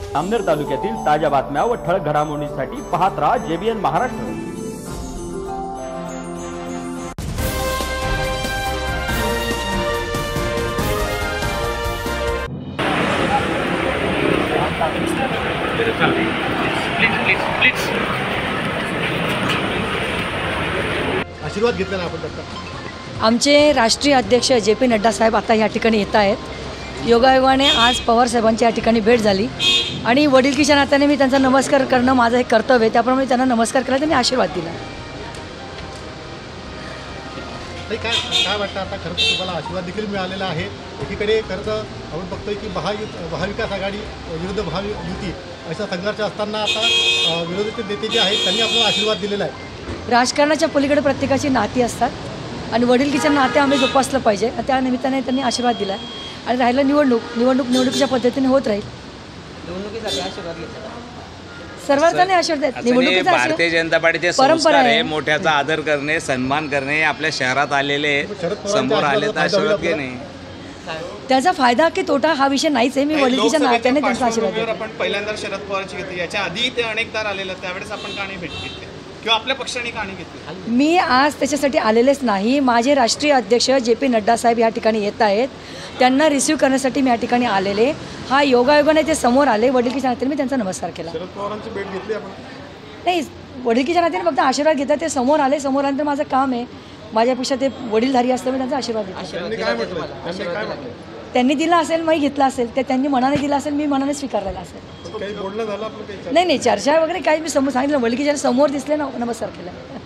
अमनेर तालुक्यातील ताज्या बातम्या व ठळक घडामोडींसाठी पाहत राहा JBN महाराष्ट्र। आशीर्वाद घेतला ना आपण डॉक्टर। आमचे राष्ट्रीय अध्यक्ष JP नड्डा साहेब आता या ठिकाणी येत आहेत। योगायोगाने आज पवार साहेबांची या ठिकाणी भेट झाली आणि वडीलकीच्या नात्याने मी त्यांचा नमस्कार करणं माझं एक कर्तव्य आहे, त्याप्रमाणे त्यांना नमस्कार केला, त्यांनी आशीर्वाद दिला। काय वाटतं आता खरं तुम्हाला आशीर्वाद देखील मिळालेला आहे। एकीकडे खरं आपण बघतोय की महाविकास आघाडी विरुद्ध महायुती अशा संघर्ष असताना आता विरोधी नेते जे आहेत त्यांनी आपल्याला आशीर्वाद दिलेला आहे। राजकारणाच्या पलीकडे प्रत्येकाची नाती असतात आणि वडीलकीच्या नाते आम्ही जोपासलं पाहिजे, त्या निमित्ताने त्यांनी आशीर्वाद दिला आणि राहिलं निवडणुकीच्या पद्धतीने होत राहील। सर्वांनी आशीर्वाद निवडणुकीचा भारतीय जनता पार्टीचे संस्कार आहे, मोठ्याचा आदर करणे, सन्मान करणे, आपल्या शहरात आलेले समोर आले तर आशीर्वाद घेणे, त्याचा फायदा की तोटा हा विषय नाहीच आहे। मी वडीलकीच्या नात्याने त्यांचा आशीर्वाद देतो। आपण पहिल्यांदा शरद पवारांची घेतली, याच्या आधी ते अनेकदा आलेले, त्यावेळेस आपण का नाही भेट घेतली किंवा आपल्या पक्षाने का नाही घेतली? मी आज त्याच्यासाठी आलेलेच नाही। माझे राष्ट्रीय अध्यक्ष JP नड्डा साहेब या ठिकाणी येत आहेत, त्यांना रिसीव्ह करण्यासाठी मी या ठिकाणी आलेले। हा योगायोगाने ते समोर आले, वडीलकीच्या नात्याने मी त्यांचा नमस्कार केला। शरद पवारांची भेट घेतली आपण? नाही, वडीलकीच्या नात्याने फक्त आशीर्वाद घेतात, ते समोर आले, समोर आल्यानंतर माझं काम आहे, माझ्यापेक्षा ते वडीलधारी असतं, मी त्यांचा आशीर्वाद घेतला। त्यांनी दिला असेल, मी घेतला असेल, ते त्यांनी मनाने दिला असेल, मी मनाने स्वीकारलेला असेल। काही बोलणं झालं आपलं? नाही, चर्चा वगैरे काही मी सांगितलं, वडीलकीच्या समोर दिसले ना, नमस्कार केला।